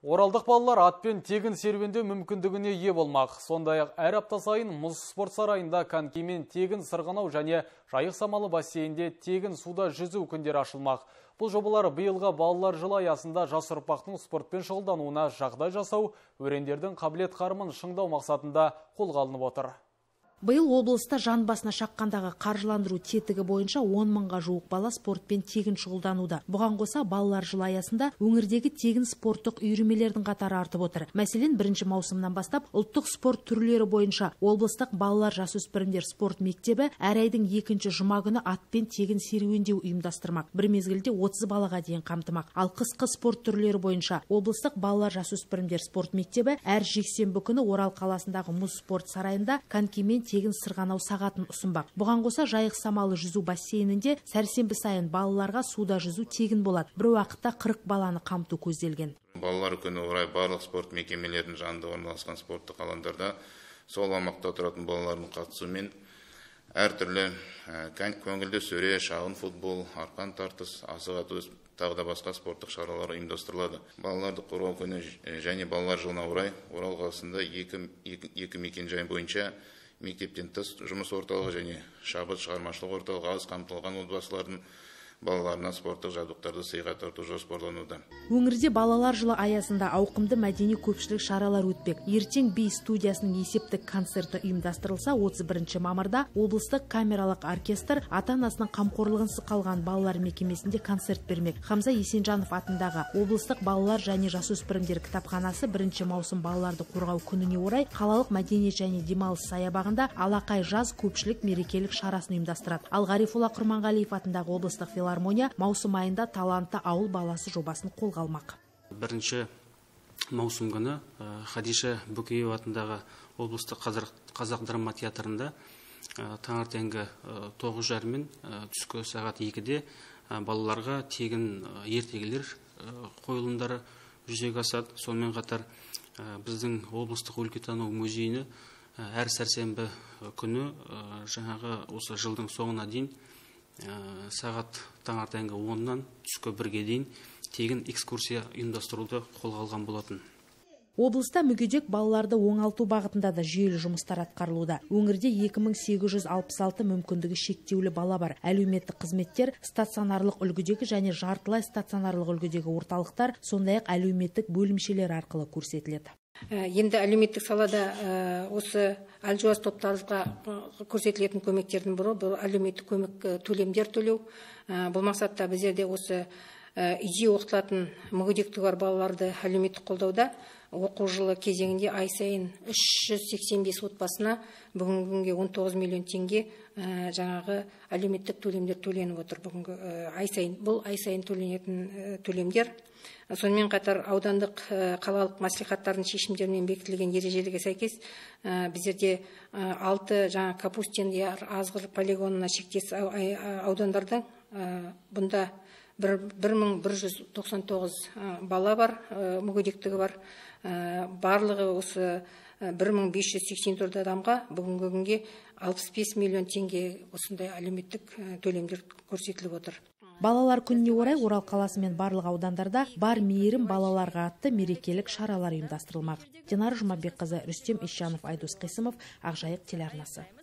Оралдық балалар атпен тегін серуендеу мүмкіндігіне ие болмақ. Сондай-ақ әр апта сайын мұз спорт сарайында конькимен тегін сырғанау және жайық самалы бассейнде тегін суда жүзу күндері ашылмақ. Бұл жобалар биылғы балалар жылы аясында жас ұрпақтың спортпен шұғылдануына жағдай жасау, өрендердің қабілет қарымын шыңдау мақсатында қолға алынып отыр. Биыл облыста жан басына шаққандағы қаржыландыру тетігі бойынша 10 мыңға жуық бала спортпен тегін шұғылдануда. Бұған қоса балалар жылы аясында өңірдегі тегін спорттық үйірмелердің қатары артып отыр. Мәселен, 1 маусымнан бастап ұлттық спорт түрлері бойынша облыстық балалар жасөспірімдер спорт мектебі әр айдың 2-ші жұма күні атпен тегін серуендеу ұйымдастырмақ. Бір мезгілде 30 балаға дейін қамтымақ. Ал қысқы спорт түрлері бойынша облыстық балалар жасөспірімдер спорт мектебі әр жексенбі күні Орал қаласындағы мұз спорт сарайында конькимен тегін сырғанау сағатын ұсынбақ. Бұған қоса жайық самалы жүзу бассейнінде сәрсенбі сайын балаларға суда жүзу тегін болады. Бір уақытта 40 баланы қамту көзделген. Балалар күні орай барлық спорт мекемелерінің жанында орналасқан спорттық алаңдарда сол аумақта тұратын балалардың қатысуымен әртүрлі көңілді сөре, шағын футбол, арқан тартыс, асық ату тағы да басқа спорттық шаралар ұйымдастырылады. Балаларды қорғау күні және балалар жылына орай Орал қаласында екі мекенжай бойынша мектептен тыс жұмыс орталығы және шабыт шығармашылық орталығы аз қамтылған отбасылардың балаларына спорттық жабдықтарды сыйға тарту жоспарлануда. Өңірде балалар жылы аясында ауқымды мәдени көпшілік шаралар өтпек. Ертең би студиясының есептік концерті ұйымдастырылса, 31 мамырда облыстық камералық оркестр ата-анасының қамқорлығынсыз қалған балалар мекемесінде концерт бермек. Хамза Есенжанов атындағы облыстық балалар және жасөспірімдер кітапханасы 1 маусым балаларды қорғау күніне орай қалалық мәдениет және демалыс саябағында алақай жаз көпшілік мерекелік шарасын ұйымдастырады. Ал Ғарифолла Құрманғалиев атындағы облыстық филармония маусым айында талантты ауыл баласы жобасын қолға алмақ. 1 маусым күні Хадиша Бөкеева атындағы облыстық қазақ драма театрында таңертеңгі 9:30 мен түскі сағат 2-де балаларға тегін ертегілер қойылымдары жүзеге асады. Сонымен қатар біздің облыстық өлкетану музейіне әр сәрсенбі күні жаңағы осы жылдың соңына дейін сағат таңертеңгі 10-нан түскі 1-ге дейін тегін экскурсия ұйымдастыруды қолға алған болатын. Облыста мүгедек балаларды оңалту бағытында да жүйелі жұмыстар атқарылуда. Өңірде 2866 мүмкіндігі шектеулі бала бар. Әлеуметтік қызметтер стационарлық үлгідегі және жартылай стационарлық үлгідегі орталықтар, сондай-ақ әлеуметтік бөлімшелер арқылы көрсетіледі. Енді әлеуметтік салада осы әлжуаз топтарға көрсетілетін көмектердің бірі бұл әлеуметтік көмек төлемдер төлеу. Бұл мақсатта біздерде осы үйде оқытылатын мүгедектігі бар балаларды әлеуметтік қолдауда оқу жылы кезеңінде ай сайын 385 отбасына бүгінгі күнге 19 миллион теңге жаңағы әлеуметтік төлемдер төленіп отыр. Бүгінгі ай сайын бұл ай сайын төленетін төлемдер. Сонымен қатар аудандық қалалық мәслихаттардың шешімдерімен бекітілген ережелерге сәйкес біздерде 6 жаңа Капустин Азғыр полигонына шектес аудандарда бұнда 1199 бала бар, мүгедектігі бар. Барлығы осы 1584 адамға бүгінгі күнге 65 миллион теңге осындай әлеуметтік төлемдер көрсетіліп отыр. Балалар күніне орай Орал қаласы мен барлық аудандарда бар мейірім балаларға атты мерекелік шаралар ұйымдастырылмақ. Динара Жұмабекқызы, Рүстем Исжанов, Айдос Қисымов, Ақжайық телеарнасы.